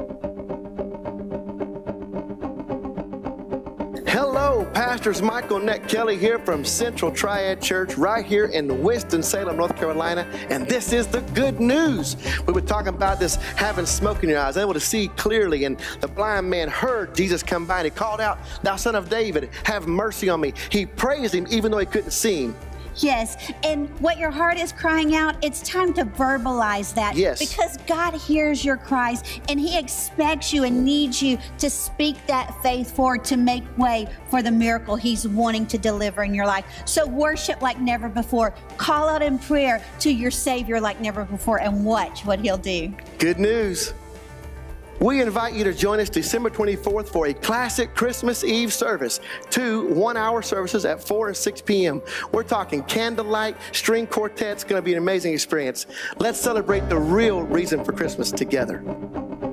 Hello, Pastors Michael and Nick Kelly here from Central Triad Church right here in Winston-Salem, North Carolina, and this is the good news. We were talking about this having smoke in your eyes, able to see clearly, and the blind man heard Jesus come by and he called out, "Thou Son of David, have mercy on me." He praised him even though he couldn't see him. Yes, and what your heart is crying out, it's time to verbalize that. Yes. Because God hears your cries, and He expects you and needs you to speak that faith forward to make way for the miracle He's wanting to deliver in your life. So worship like never before. Call out in prayer to your Savior like never before, and watch what He'll do. Good news. We invite you to join us December 24th for a classic Christmas Eve service. 2 one-hour services at 4 and 6 p.m. We're talking candlelight, string quartet. It's going to be an amazing experience. Let's celebrate the real reason for Christmas together.